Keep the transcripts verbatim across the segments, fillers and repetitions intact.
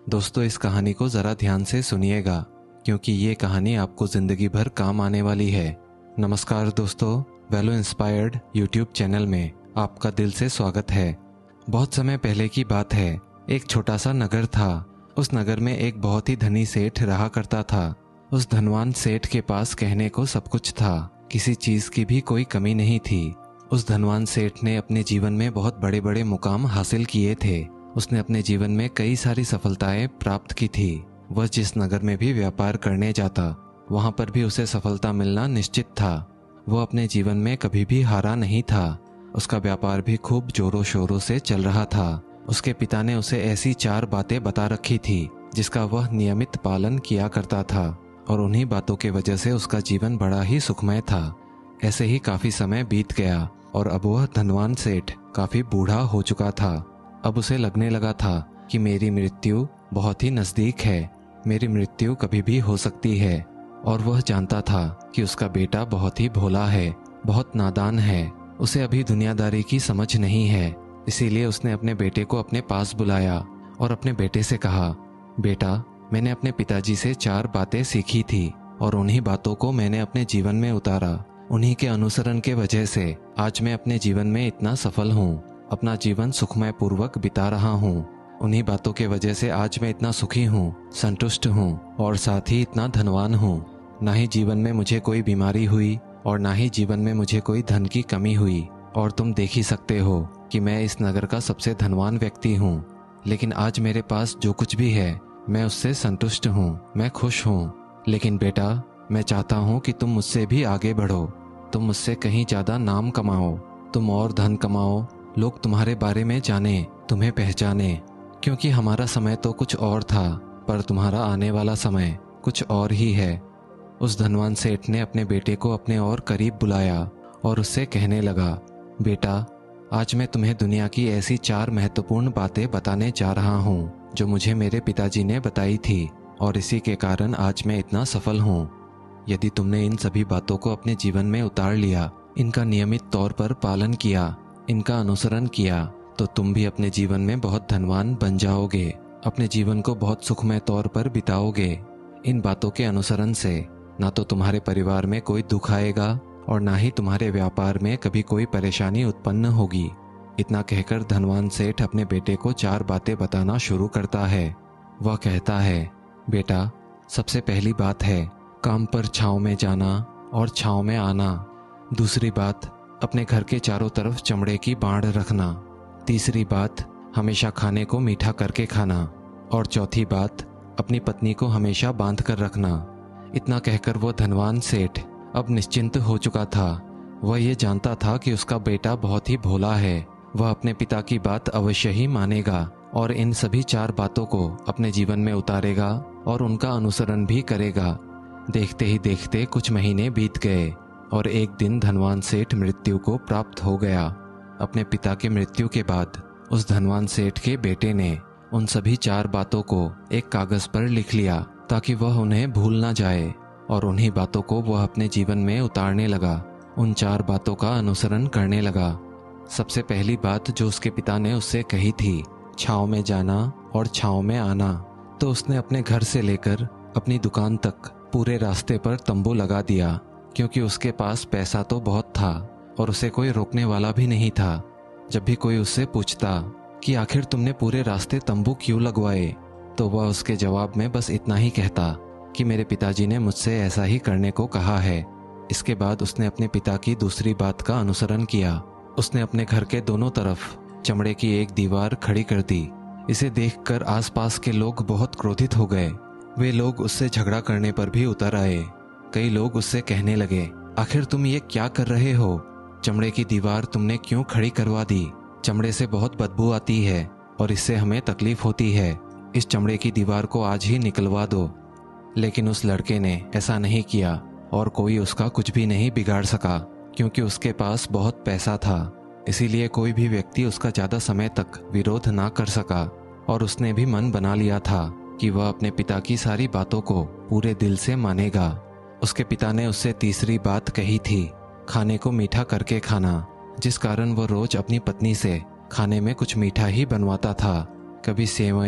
दोस्तों, इस कहानी को ज़रा ध्यान से सुनिएगा क्योंकि ये कहानी आपको ज़िंदगी भर काम आने वाली है। नमस्कार दोस्तों, वेलो इंस्पायर्ड यूट्यूब चैनल में आपका दिल से स्वागत है। बहुत समय पहले की बात है। एक छोटा सा नगर था। उस नगर में एक बहुत ही धनी सेठ रहा करता था। उस धनवान सेठ के पास कहने को सब कुछ था, किसी चीज़ की भी कोई कमी नहीं थी। उस धनवान सेठ ने अपने जीवन में बहुत बड़े बड़े मुकाम हासिल किए थे। उसने अपने जीवन में कई सारी सफलताएं प्राप्त की थी। वह जिस नगर में भी व्यापार करने जाता, वहां पर भी उसे सफलता मिलना निश्चित था। वह अपने जीवन में कभी भी हारा नहीं था। उसका व्यापार भी खूब जोरों शोरों से चल रहा था। उसके पिता ने उसे ऐसी चार बातें बता रखी थी जिसका वह नियमित पालन किया करता था, और उन्हीं बातों के वजह से उसका जीवन बड़ा ही सुखमय था। ऐसे ही काफी समय बीत गया और अब वह धनवान सेठ काफी बूढ़ा हो चुका था। अब उसे लगने लगा था कि मेरी मृत्यु बहुत ही नज़दीक है, मेरी मृत्यु कभी भी हो सकती है। और वह जानता था कि उसका बेटा बहुत ही भोला है, बहुत नादान है, उसे अभी दुनियादारी की समझ नहीं है। इसीलिए उसने अपने बेटे को अपने पास बुलाया और अपने बेटे से कहा, बेटा, मैंने अपने पिताजी से चार बातें सीखी थी और उन्हीं बातों को मैंने अपने जीवन में उतारा। उन्हीं के अनुसरण के वजह से आज मैं अपने जीवन में इतना सफल हूँ, अपना जीवन सुखमय पूर्वक बिता रहा हूँ। उन्हीं बातों के वजह से आज मैं इतना सुखी हूँ, संतुष्ट हूँ और साथ ही इतना धनवान हूँ। ना ही जीवन में मुझे कोई बीमारी हुई और ना ही जीवन में मुझे कोई धन की कमी हुई। और तुम देख ही सकते हो कि मैं इस नगर का सबसे धनवान व्यक्ति हूँ। लेकिन आज मेरे पास जो कुछ भी है मैं उससे संतुष्ट हूँ, मैं खुश हूँ। लेकिन बेटा, मैं चाहता हूँ कि तुम मुझसे भी आगे बढ़ो, तुम मुझसे कहीं ज़्यादा नाम कमाओ, तुम और धन कमाओ, लोग तुम्हारे बारे में जाने, तुम्हें पहचाने। क्योंकि हमारा समय तो कुछ और था, पर तुम्हारा आने वाला समय कुछ और ही है। उस धनवान सेठ ने अपने बेटे को अपने और करीब बुलाया और उससे कहने लगा, बेटा, आज मैं तुम्हें दुनिया की ऐसी चार महत्वपूर्ण बातें बताने जा रहा हूँ जो मुझे मेरे पिताजी ने बताई थी, और इसी के कारण आज मैं इतना सफल हूँ। यदि तुमने इन सभी बातों को अपने जीवन में उतार लिया, इनका नियमित तौर पर पालन किया, इनका अनुसरण किया, तो तुम भी अपने जीवन में बहुत धनवान बन जाओगे, अपने जीवन को बहुत सुखमय तौर पर बिताओगे। इन बातों के अनुसरण से ना तो तुम्हारे परिवार में कोई दुख आएगा और ना ही तुम्हारे व्यापार में कभी कोई परेशानी उत्पन्न होगी। इतना कहकर धनवान सेठ अपने बेटे को चार बातें बताना शुरू करता है। वह कहता है, बेटा, सबसे पहली बात है काम पर छाँव में जाना और छाँव में आना। दूसरी बात, अपने घर के चारों तरफ चमड़े की बाड़ रखना। तीसरी बात, हमेशा खाने को मीठा करके खाना। और चौथी बात, अपनी पत्नी को हमेशा बांध कर रखना। इतना कहकर वो धनवान सेठ अब निश्चिंत हो चुका था। वह ये जानता था कि उसका बेटा बहुत ही भोला है, वह अपने पिता की बात अवश्य ही मानेगा और इन सभी चार बातों को अपने जीवन में उतारेगा और उनका अनुसरण भी करेगा। देखते ही देखते कुछ महीने बीत गए और एक दिन धनवान सेठ मृत्यु को प्राप्त हो गया। अपने पिता के मृत्यु के बाद उस धनवान सेठ के बेटे ने उन सभी चार बातों को एक कागज पर लिख लिया ताकि वह उन्हें भूल ना जाए, और उन्हीं बातों को वह अपने जीवन में उतारने लगा, उन चार बातों का अनुसरण करने लगा। सबसे पहली बात जो उसके पिता ने उससे कही थी, छाँव में जाना और छाँव में आना, तो उसने अपने घर से लेकर अपनी दुकान तक पूरे रास्ते पर तंबू लगा दिया, क्योंकि उसके पास पैसा तो बहुत था और उसे कोई रोकने वाला भी नहीं था। जब भी कोई उससे पूछता कि आखिर तुमने पूरे रास्ते तंबू क्यों लगवाए, तो वह उसके जवाब में बस इतना ही कहता कि मेरे पिताजी ने मुझसे ऐसा ही करने को कहा है। इसके बाद उसने अपने पिता की दूसरी बात का अनुसरण किया। उसने अपने घर के दोनों तरफ चमड़े की एक दीवार खड़ी कर दी। इसे देखकर आसपास के लोग बहुत क्रोधित हो गए। वे लोग उससे झगड़ा करने पर भी उतर आए। कई लोग उससे कहने लगे, आखिर तुम ये क्या कर रहे हो? चमड़े की दीवार तुमने क्यों खड़ी करवा दी? चमड़े से बहुत बदबू आती है और इससे हमें तकलीफ होती है। इस चमड़े की दीवार को आज ही निकलवा दो। लेकिन उस लड़के ने ऐसा नहीं किया और कोई उसका कुछ भी नहीं बिगाड़ सका, क्योंकि उसके पास बहुत पैसा था। इसीलिए कोई भी व्यक्ति उसका ज़्यादा समय तक विरोध ना कर सका, और उसने भी मन बना लिया था कि वह अपने पिता की सारी बातों को पूरे दिल से मानेगा। उसके पिता ने उससे तीसरी बात कही थी, खाने को मीठा करके खाना, जिस कारण वह रोज अपनी पत्नी से खाने में कुछ मीठा ही बनवाता था। कभी सेवई,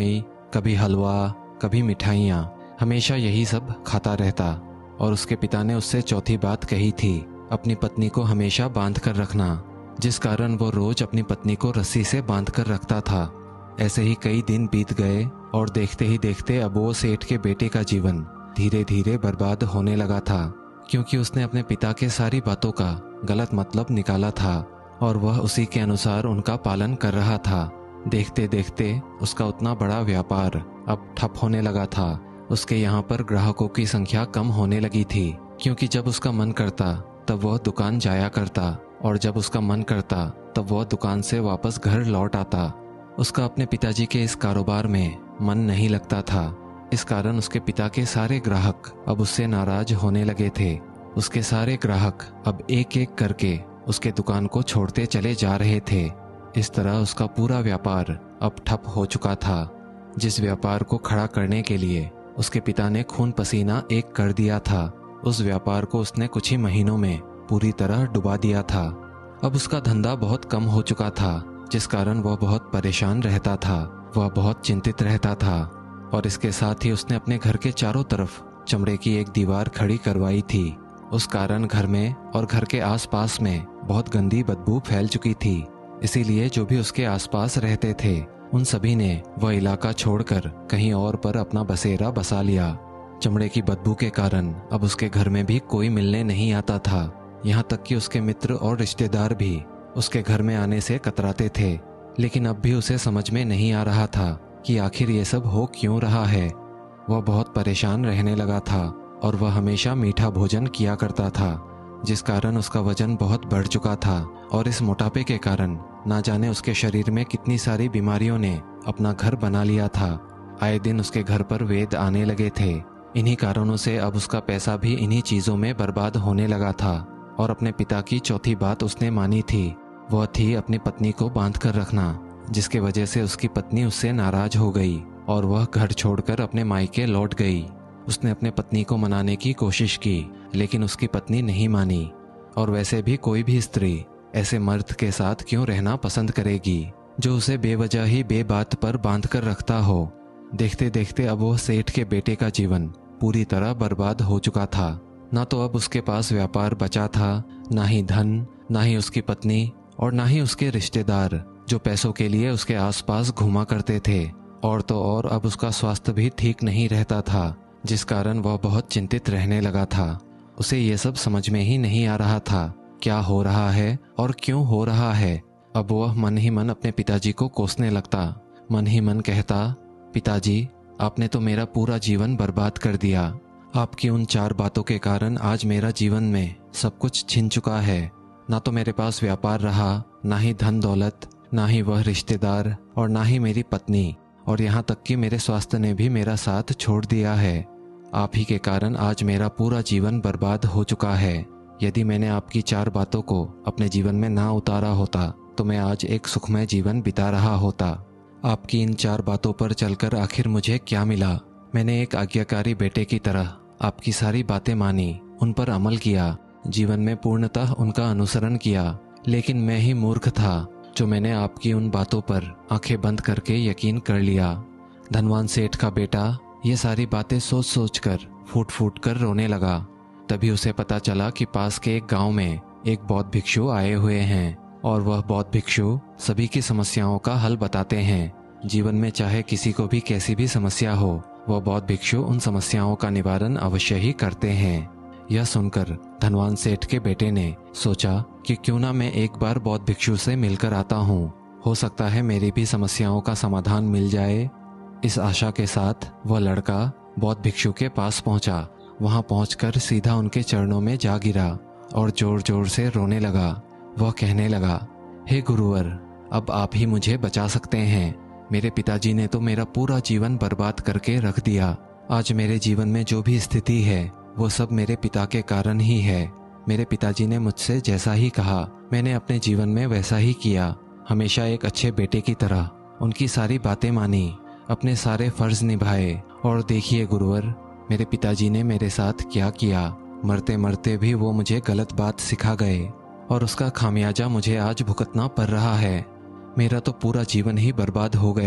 कभी हलवा, कभी मिठाइयाँ, हमेशा यही सब खाता रहता। और उसके पिता ने उससे चौथी बात कही थी, अपनी पत्नी को हमेशा बांध कर रखना, जिस कारण वो रोज अपनी पत्नी को रस्सी से बांध कर रखता था। ऐसे ही कई दिन बीत गए और देखते ही देखते अब वो सेठ के बेटे का जीवन धीरे धीरे बर्बाद होने लगा था, क्योंकि उसने अपने पिता के सारी बातों का गलत मतलब निकाला था और वह उसी के अनुसार उनका पालन कर रहा था। देखते देखते उसका उतना बड़ा व्यापार अब ठप होने लगा था। उसके यहाँ पर ग्राहकों की संख्या कम होने लगी थी, क्योंकि जब उसका मन करता तब वह दुकान जाया करता और जब उसका मन करता तब वह दुकान से वापस घर लौट आता। उसका अपने पिताजी के इस कारोबार में मन नहीं लगता था। इस कारण उसके पिता के सारे ग्राहक अब उससे नाराज होने लगे थे। उसके सारे ग्राहक अब एक एक करके उसके दुकान को छोड़ते चले जा रहे थे। इस तरह उसका पूरा व्यापार अब ठप हो चुका था। जिस व्यापार को खड़ा करने के लिए उसके पिता ने खून पसीना एक कर दिया था, उस व्यापार को उसने कुछ ही महीनों में पूरी तरह डुबा दिया था। अब उसका धंधा बहुत कम हो चुका था, जिस कारण वह बहुत परेशान रहता था, वह बहुत चिंतित रहता था। और इसके साथ ही उसने अपने घर के चारों तरफ चमड़े की एक दीवार खड़ी करवाई थी। उस कारण घर में और घर के आसपास में बहुत गंदी बदबू फैल चुकी थी। इसीलिए जो भी उसके आसपास रहते थे उन सभी ने वह इलाका छोड़कर कहीं और पर अपना बसेरा बसा लिया। चमड़े की बदबू के कारण अब उसके घर में भी कोई मिलने नहीं आता था। यहाँ तक कि उसके मित्र और रिश्तेदार भी उसके घर में आने से कतराते थे। लेकिन अब भी उसे समझ में नहीं आ रहा था कि आखिर ये सब हो क्यों रहा है। वह बहुत परेशान रहने लगा था और वह हमेशा मीठा भोजन किया करता था, जिस कारण उसका वजन बहुत बढ़ चुका था। और इस मोटापे के कारण ना जाने उसके शरीर में कितनी सारी बीमारियों ने अपना घर बना लिया था। आए दिन उसके घर पर वेद आने लगे थे। इन्हीं कारणों से अब उसका पैसा भी इन्हीं चीज़ों में बर्बाद होने लगा था। और अपने पिता की चौथी बात उसने मानी थी, वह थी अपनी पत्नी को बांध कर रखना, जिसके वजह से उसकी पत्नी उससे नाराज हो गई और वह घर छोड़कर अपने मायके लौट गई। उसने अपने पत्नी को मनाने की कोशिश की, लेकिन उसकी पत्नी नहीं मानी। और वैसे भी कोई भी स्त्री ऐसे मर्द के साथ क्यों रहना पसंद करेगी जो उसे बेवजह ही बेबात पर बांध कर रखता हो। देखते देखते अब वह सेठ के बेटे का जीवन पूरी तरह बर्बाद हो चुका था। ना तो अब उसके पास व्यापार बचा था, ना ही धन, ना ही उसकी पत्नी और ना ही उसके रिश्तेदार जो पैसों के लिए उसके आसपास घूमा करते थे। और तो और अब उसका स्वास्थ्य भी ठीक नहीं रहता था, जिस कारण वह बहुत चिंतित रहने लगा था। उसे ये सब समझ में ही नहीं आ रहा था क्या हो रहा है और क्यों हो रहा है। अब वह मन ही मन अपने पिताजी को कोसने लगता, मन ही मन कहता, पिताजी आपने तो मेरा पूरा जीवन बर्बाद कर दिया। आपकी उन चार बातों के कारण आज मेरा जीवन में सब कुछ छिन चुका है। ना तो मेरे पास व्यापार रहा, ना ही धन दौलत, ना ही वह रिश्तेदार और ना ही मेरी पत्नी, और यहाँ तक कि मेरे स्वास्थ्य ने भी मेरा साथ छोड़ दिया है। आप ही के कारण आज मेरा पूरा जीवन बर्बाद हो चुका है। यदि मैंने आपकी चार बातों को अपने जीवन में ना उतारा होता तो मैं आज एक सुखमय जीवन बिता रहा होता। आपकी इन चार बातों पर चलकर आखिर मुझे क्या मिला? मैंने एक आज्ञाकारी बेटे की तरह आपकी सारी बातें मानी, उन पर अमल किया, जीवन में पूर्णतः उनका अनुसरण किया। लेकिन मैं ही मूर्ख था जो मैंने आपकी उन बातों पर आंखें बंद करके यकीन कर लिया। धनवान सेठ का बेटा ये सारी बातें सोच सोच कर फूट फूट कर रोने लगा। तभी उसे पता चला कि पास के एक गांव में एक बौद्ध भिक्षु आए हुए हैं और वह बौद्ध भिक्षु सभी की समस्याओं का हल बताते हैं। जीवन में चाहे किसी को भी कैसी भी समस्या हो, वह बौद्ध भिक्षु उन समस्याओं का निवारण अवश्य ही करते हैं। यह सुनकर धनवान सेठ के बेटे ने सोचा कि क्यों ना मैं एक बार बौद्ध भिक्षु से मिलकर आता हूँ, हो सकता है मेरी भी समस्याओं का समाधान मिल जाए। इस आशा के साथ वह लड़का बौद्ध भिक्षु के पास पहुंचा। वहां पहुंचकर सीधा उनके चरणों में जा गिरा और जोर जोर से रोने लगा। वह कहने लगा, हे गुरुवर, अब आप ही मुझे बचा सकते हैं। मेरे पिताजी ने तो मेरा पूरा जीवन बर्बाद करके रख दिया। आज मेरे जीवन में जो भी स्थिति है वो सब मेरे पिता के कारण ही है। मेरे पिताजी ने मुझसे जैसा ही कहा मैंने अपने जीवन में वैसा ही किया। हमेशा एक अच्छे बेटे की तरह उनकी सारी बातें मानी, अपने सारे फर्ज निभाए। और देखिए गुरुवर, मेरे पिताजी ने मेरे साथ क्या किया। मरते मरते भी वो मुझे गलत बात सिखा गए और उसका खामियाजा मुझे आज भुगतना पड़ रहा है। मेरा तो पूरा जीवन ही बर्बाद हो गया।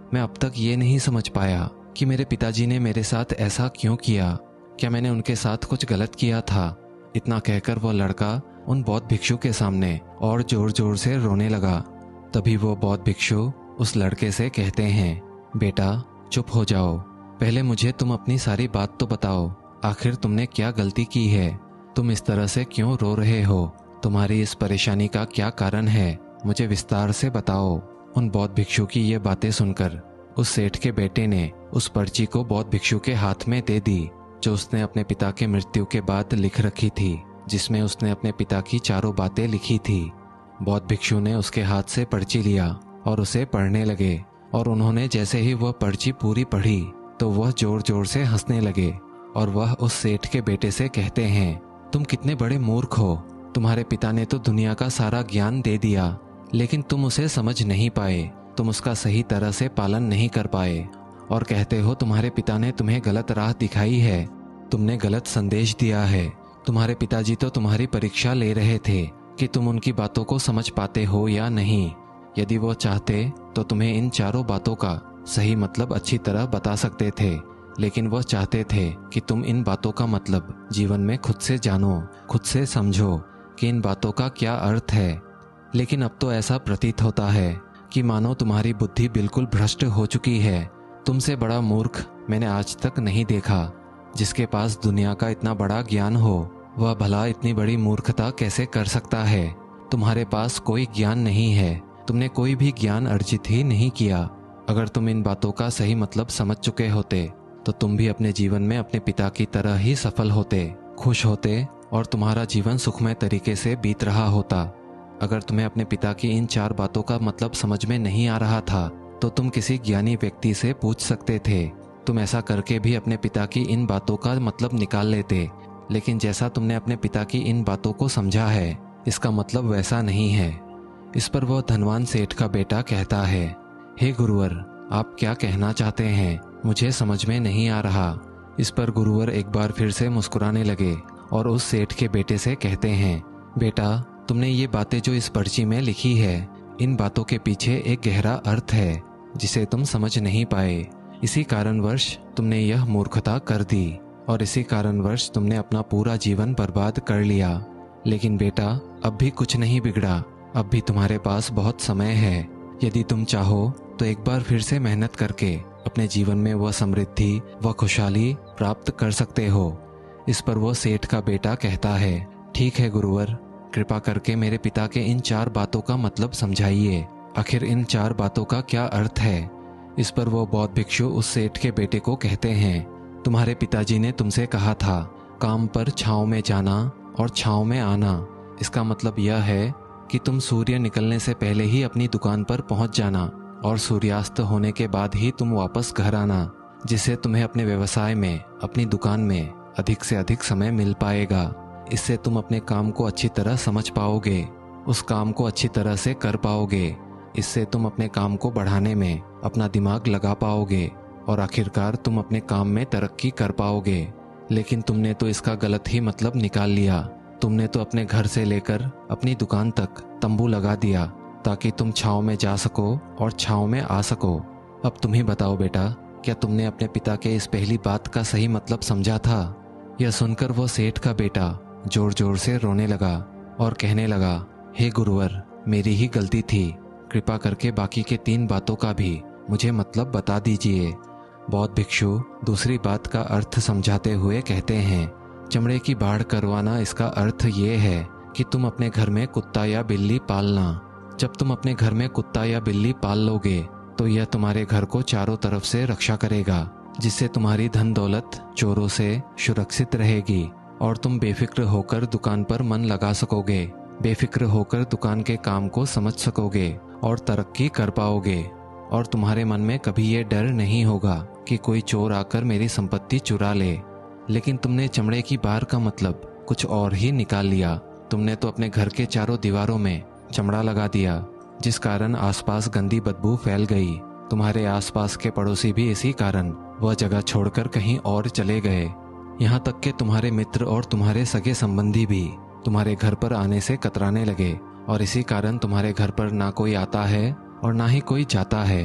मैं अब तक ये नहीं समझ पाया कि मेरे पिताजी ने मेरे साथ ऐसा क्यों किया। क्या मैंने उनके साथ कुछ गलत किया था? इतना कहकर वह लड़का उन बौद्ध भिक्षु के सामने और जोर जोर से रोने लगा। तभी वो बौद्ध भिक्षु उस लड़के से कहते हैं, बेटा चुप हो जाओ, पहले मुझे तुम अपनी सारी बात तो बताओ। आखिर तुमने क्या गलती की है? तुम इस तरह से क्यों रो रहे हो? तुम्हारी इस परेशानी का क्या कारण है? मुझे विस्तार से बताओ। उन बौद्ध भिक्षु की ये बातें सुनकर उस सेठ के बेटे ने उस पर्ची को बौद्ध भिक्षु के हाथ में दे दी, जो उसने अपने पिता के मृत्यु के बाद लिख रखी थी, जिसमें उसने अपने पिता की चारों बातें लिखी थी। बौद्ध भिक्षु ने उसके हाथ से पर्ची लिया और उसे पढ़ने लगे, और उन्होंने जैसे ही वह पर्ची पूरी पढ़ी तो वह जोर जोर से हंसने लगे, और वह उस सेठ के बेटे से कहते हैं, तुम कितने बड़े मूर्ख हो। तुम्हारे पिता ने तो दुनिया का सारा ज्ञान दे दिया, लेकिन तुम उसे समझ नहीं पाए, तुम उसका सही तरह से पालन नहीं कर पाए, और कहते हो तुम्हारे पिता ने तुम्हें गलत राह दिखाई है, तुमने गलत संदेश दिया है। तुम्हारे पिताजी तो तुम्हारी परीक्षा ले रहे थे कि तुम उनकी बातों को समझ पाते हो या नहीं। यदि वो चाहते तो तुम्हें इन चारों बातों का सही मतलब अच्छी तरह बता सकते थे, लेकिन वह चाहते थे कि तुम इन बातों का मतलब जीवन में खुद से जानो, खुद से समझो कि इन बातों का क्या अर्थ है। लेकिन अब तो ऐसा प्रतीत होता है कि मानो तुम्हारी बुद्धि बिल्कुल भ्रष्ट हो चुकी है। तुमसे बड़ा मूर्ख मैंने आज तक नहीं देखा। जिसके पास दुनिया का इतना बड़ा ज्ञान हो, वह भला इतनी बड़ी मूर्खता कैसे कर सकता है? तुम्हारे पास कोई ज्ञान नहीं है, तुमने कोई भी ज्ञान अर्जित ही नहीं किया। अगर तुम इन बातों का सही मतलब समझ चुके होते तो तुम भी अपने जीवन में अपने पिता की तरह ही सफल होते, खुश होते, और तुम्हारा जीवन सुखमय तरीके से बीत रहा होता। अगर तुम्हें अपने पिता की इन चार बातों का मतलब समझ में नहीं आ रहा था तो तुम किसी ज्ञानी व्यक्ति से पूछ सकते थे। तुम ऐसा करके भी अपने पिता की इन बातों का मतलब निकाल लेते, लेकिन जैसा तुमने अपने पिता की इन बातों को समझा है, इसका मतलब वैसा नहीं है। इस पर वह धनवान सेठ का बेटा कहता है, हे गुरुवर, आप क्या कहना चाहते हैं? मुझे समझ में नहीं आ रहा। इस पर गुरुवर एक बार फिर से मुस्कुराने लगे और उस सेठ के बेटे से कहते हैं, बेटा तुमने ये बातें जो इस पर्ची में लिखी है, इन बातों के पीछे एक गहरा अर्थ है जिसे तुम समझ नहीं पाए। इसी कारणवश तुमने यह मूर्खता कर दी, और इसी कारणवश तुमने अपना पूरा जीवन बर्बाद कर लिया। लेकिन बेटा, अब भी कुछ नहीं बिगड़ा, अब भी तुम्हारे पास बहुत समय है। यदि तुम चाहो तो एक बार फिर से मेहनत करके अपने जीवन में वह समृद्धि, वह खुशहाली प्राप्त कर सकते हो। इस पर वो सेठ का बेटा कहता है, ठीक है गुरुवर, कृपा करके मेरे पिता के इन चार बातों का मतलब समझाइए। आखिर इन चार बातों का क्या अर्थ है? इस पर वो बौद्ध भिक्षु उस सेठ के बेटे को कहते हैं, तुम्हारे पिताजी ने तुमसे कहा था काम पर छांव में जाना और छांव में आना। इसका मतलब यह है कि तुम सूर्य निकलने से पहले ही अपनी दुकान पर पहुंच जाना और सूर्यास्त होने के बाद ही तुम वापस घर आना, जिससे तुम्हें अपने व्यवसाय में, अपनी दुकान में अधिक से अधिक समय मिल पाएगा। इससे तुम अपने काम को अच्छी तरह समझ पाओगे, उस काम को अच्छी तरह से कर पाओगे। इससे तुम अपने काम को बढ़ाने में अपना दिमाग लगा पाओगे और आखिरकार तुम अपने काम में तरक्की कर पाओगे। लेकिन तुमने तो इसका गलत ही मतलब निकाल लिया। तुमने तो अपने घर से लेकर अपनी दुकान तक तंबू लगा दिया ताकि तुम छांव में जा सको और छांव में आ सको। अब तुम ही बताओ बेटा, क्या तुमने अपने पिता के इस पहली बात का सही मतलब समझा था? यह सुनकर वो सेठ का बेटा जोर जोर से रोने लगा और कहने लगा, हे गुरुवर, मेरी ही गलती थी, कृपा करके बाकी के तीन बातों का भी मुझे मतलब बता दीजिए। बौद्ध भिक्षु दूसरी बात का अर्थ समझाते हुए कहते हैं, चमड़े की बाढ़ करवाना, इसका अर्थ ये है कि तुम अपने घर में कुत्ता या बिल्ली पालना। जब तुम अपने घर में कुत्ता या बिल्ली पाल लोगे तो यह तुम्हारे घर को चारों तरफ से रक्षा करेगा, जिससे तुम्हारी धन दौलत चोरों से सुरक्षित रहेगी और तुम बेफिक्र होकर दुकान पर मन लगा सकोगे, बेफिक्र होकर दुकान के काम को समझ सकोगे और तरक्की कर पाओगे। और तुम्हारे मन में कभी ये डर नहीं होगा कि कोई चोर आकर मेरी संपत्ति चुरा ले। लेकिन तुमने चमड़े की बार का मतलब कुछ और ही निकाल लिया। तुमने तो अपने घर के चारों दीवारों में चमड़ा लगा दिया, जिस कारण आसपास गंदी बदबू फैल गई। तुम्हारे आसपास के पड़ोसी भी इसी कारण वह जगह छोड़कर कहीं और चले गए। यहाँ तक कि तुम्हारे मित्र और तुम्हारे सगे संबंधी भी तुम्हारे घर पर आने से कतराने लगे, और इसी कारण तुम्हारे घर पर ना कोई आता है और ना ही कोई जाता है।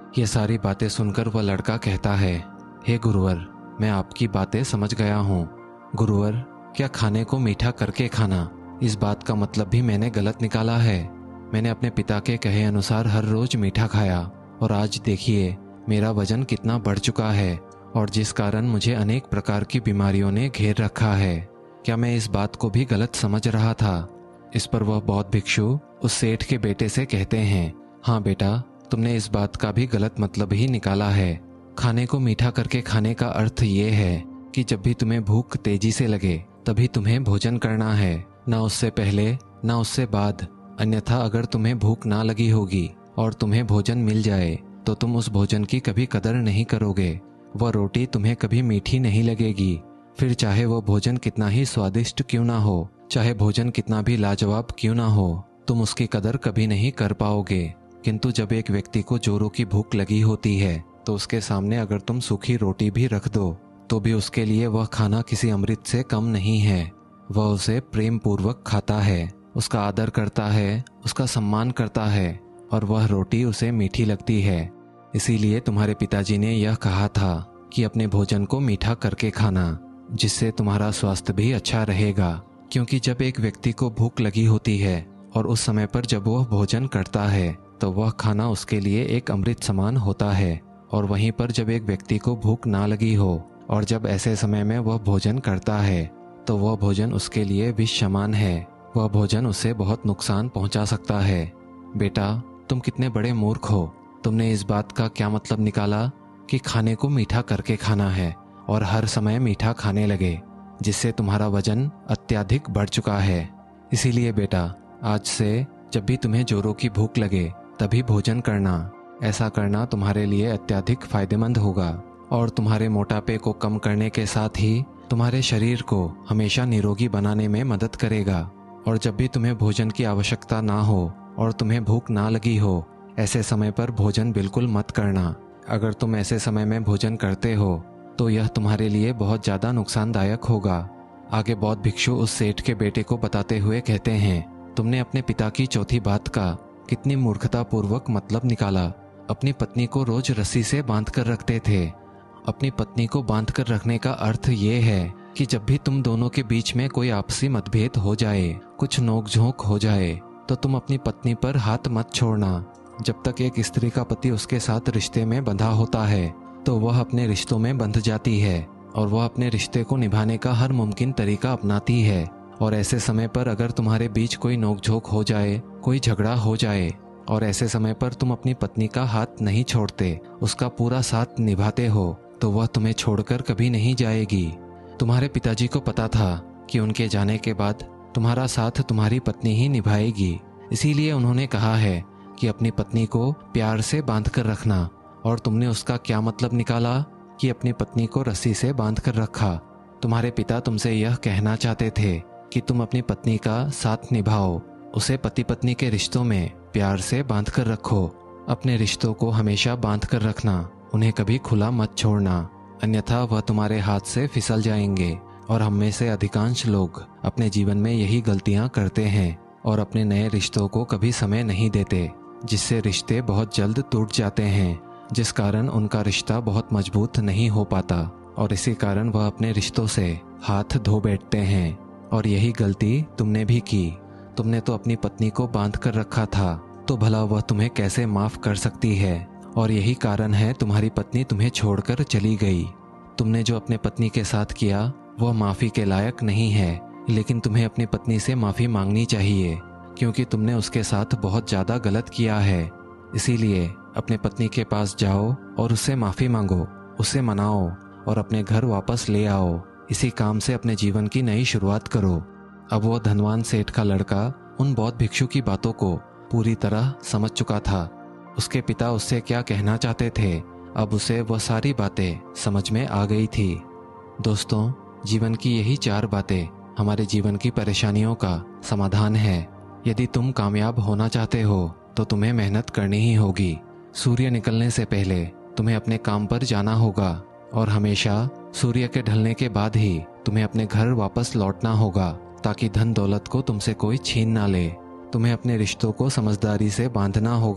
ये सारी बातें सुनकर वह लड़का कहता है, हे गुरुवर, मैं आपकी बातें समझ गया हूँ। गुरुवर, क्या खाने को मीठा करके खाना, इस बात का मतलब भी मैंने गलत निकाला है? मैंने अपने पिता के कहे अनुसार हर रोज मीठा खाया और आज देखिए मेरा वजन कितना बढ़ चुका है और जिस कारण मुझे अनेक प्रकार की बीमारियों ने घेर रखा है। क्या मैं इस बात को भी गलत समझ रहा था? इस पर वह बौद्ध भिक्षु उस सेठ के बेटे से कहते हैं, हाँ बेटा, तुमने इस बात का भी गलत मतलब ही निकाला है। खाने को मीठा करके खाने का अर्थ ये है कि जब भी तुम्हें भूख तेजी से लगे तभी तुम्हें भोजन करना है, ना उससे पहले ना उससे बाद। अन्यथा अगर तुम्हें भूख ना लगी होगी और तुम्हें भोजन मिल जाए तो तुम उस भोजन की कभी कदर नहीं करोगे। वह रोटी तुम्हें कभी मीठी नहीं लगेगी, फिर चाहे वह भोजन कितना ही स्वादिष्ट क्यों ना हो, चाहे भोजन कितना भी लाजवाब क्यों ना हो, तुम उसकी कदर कभी नहीं कर पाओगे। किंतु जब एक व्यक्ति को जोरों की भूख लगी होती है तो उसके सामने अगर तुम सूखी रोटी भी रख दो तो भी उसके लिए वह खाना किसी अमृत से कम नहीं है। वह उसे प्रेम पूर्वक खाता है, उसका आदर करता है, उसका सम्मान करता है और वह रोटी उसे मीठी लगती है। इसीलिए तुम्हारे पिताजी ने यह कहा था कि अपने भोजन को मीठा करके खाना, जिससे तुम्हारा स्वास्थ्य भी अच्छा रहेगा। क्योंकि जब एक व्यक्ति को भूख लगी होती है और उस समय पर जब वह भोजन करता है तो वह खाना उसके लिए एक अमृत समान होता है, और वहीं पर जब एक व्यक्ति को भूख ना लगी हो और जब ऐसे समय में वह भोजन करता है तो वह भोजन उसके लिए विष समान है। वह भोजन उसे बहुत नुकसान पहुंचा सकता है। बेटा, तुम कितने बड़े मूर्ख हो। तुमने इस बात का क्या मतलब निकाला कि खाने को मीठा करके खाना है और हर समय मीठा खाने लगे, जिससे तुम्हारा वजन अत्यधिक बढ़ चुका है। इसीलिए बेटा, आज से जब भी तुम्हें जोरों की भूख लगे तभी भोजन करना। ऐसा करना तुम्हारे लिए अत्यधिक फायदेमंद होगा और तुम्हारे मोटापे को कम करने के साथ ही तुम्हारे शरीर को हमेशा निरोगी बनाने में मदद करेगा। और जब भी तुम्हें भोजन की आवश्यकता ना हो और तुम्हें भूख ना लगी हो, ऐसे समय पर भोजन बिल्कुल मत करना। अगर तुम ऐसे समय में भोजन करते हो तो यह तुम्हारे लिए बहुत ज़्यादा नुकसानदायक होगा। आगे बौद्ध भिक्षु उस सेठ के बेटे को बताते हुए कहते हैं, तुमने अपने पिता की चौथी बात का कितनी मूर्खतापूर्वक मतलब निकाला। अपनी पत्नी को रोज रस्सी से बांध कर रखते थे। अपनी पत्नी को बांध कर रखने का अर्थ ये है कि जब भी तुम दोनों के बीच में कोई आपसी मतभेद हो जाए, कुछ नोकझोंक हो जाए, तो तुम अपनी पत्नी पर हाथ मत छोड़ना। जब तक एक स्त्री का पति उसके साथ रिश्ते में बंधा होता है तो वह अपने रिश्तों में बंध जाती है और वह अपने रिश्ते को निभाने का हर मुमकिन तरीका अपनाती है। और ऐसे समय पर अगर तुम्हारे बीच कोई नोकझोंक हो जाए, कोई झगड़ा हो जाए और ऐसे समय पर तुम अपनी पत्नी का हाथ नहीं छोड़ते, उसका पूरा साथ निभाते हो, तो वह तुम्हें छोड़कर कभी नहीं जाएगी। तुम्हारे पिताजी को पता था कि उनके जाने के बाद तुम्हारा साथ तुम्हारी पत्नी ही निभाएगी। इसीलिए उन्होंने कहा है कि अपनी पत्नी को प्यार से बांध कर रखना। और तुमने उसका क्या मतलब निकाला कि अपनी पत्नी को रस्सी से बांध कर रखा। तुम्हारे पिता तुमसे यह कहना चाहते थे कि तुम अपनी पत्नी का साथ निभाओ, उसे पति पत्नी के रिश्तों में प्यार से बांध कर रखो। अपने रिश्तों को हमेशा बांध कर रखना, उन्हें कभी खुला मत छोड़ना, अन्यथा वह तुम्हारे हाथ से फिसल जाएंगे। और हम में से अधिकांश लोग अपने जीवन में यही गलतियां करते हैं और अपने नए रिश्तों को कभी समय नहीं देते, जिससे रिश्ते बहुत जल्द टूट जाते हैं, जिस कारण उनका रिश्ता बहुत मजबूत नहीं हो पाता और इसी कारण वह अपने रिश्तों से हाथ धो बैठते हैं। और यही गलती तुमने भी की। तुमने तो अपनी पत्नी को बांध कर रखा था, तो भला वह तुम्हें कैसे माफ कर सकती है। और यही कारण है तुम्हारी पत्नी तुम्हें छोड़कर चली गई। तुमने जो अपने पत्नी के साथ किया वह माफ़ी के लायक नहीं है, लेकिन तुम्हें अपनी पत्नी से माफ़ी मांगनी चाहिए, क्योंकि तुमने उसके साथ बहुत ज़्यादा गलत किया है। इसीलिए अपने पत्नी के पास जाओ और उससे माफ़ी मांगो, उसे मनाओ और अपने घर वापस ले आओ। इसी काम से अपने जीवन की नई शुरुआत करो। अब वो धनवान सेठ का लड़का उन बौद्ध भिक्षु की बातों को पूरी तरह समझ चुका था। उसके पिता उससे क्या कहना चाहते थे, अब उसे वह सारी बातें समझ में आ गई थी। दोस्तों, जीवन की यही चार बातें हमारे जीवन की परेशानियों का समाधान है। यदि तुम कामयाब होना चाहते हो तो तुम्हें मेहनत करनी ही होगी। सूर्य निकलने से पहले तुम्हें अपने काम पर जाना होगा और हमेशा सूर्य के ढलने के बाद ही तुम्हें अपने घर वापस लौटना होगा, ताकि धन दौलत को तुमसे कोई छीन ना ले। तुम्हें अपने रिश्तों को समझदारी से बांधना होगा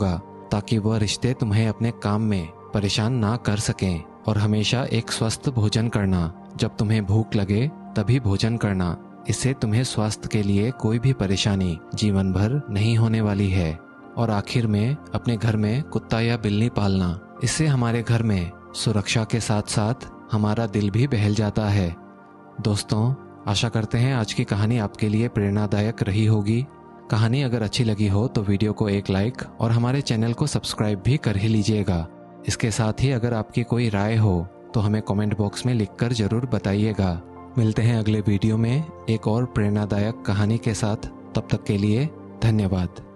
ताकि वह रिश्ते तुम्हें अपने काम में परेशान ना कर सकें। और हमेशा एक स्वस्थ भोजन करना, जब तुम्हें भूख लगे तभी भोजन करना। इससे तुम्हें स्वास्थ्य के लिए कोई भी परेशानी जीवन भर नहीं होने वाली है। और आखिर में अपने घर में कुत्ता या बिल्ली पालना, इससे हमारे घर में सुरक्षा के साथ साथ हमारा दिल भी बहल जाता है। दोस्तों, आशा करते हैं आज की कहानी आपके लिए प्रेरणादायक रही होगी। कहानी अगर अच्छी लगी हो तो वीडियो को एक लाइक और हमारे चैनल को सब्सक्राइब भी कर ही लीजिएगा। इसके साथ ही अगर आपकी कोई राय हो तो हमें कमेंट बॉक्स में लिखकर जरूर बताइएगा। मिलते हैं अगले वीडियो में एक और प्रेरणादायक कहानी के साथ। तब तक के लिए धन्यवाद।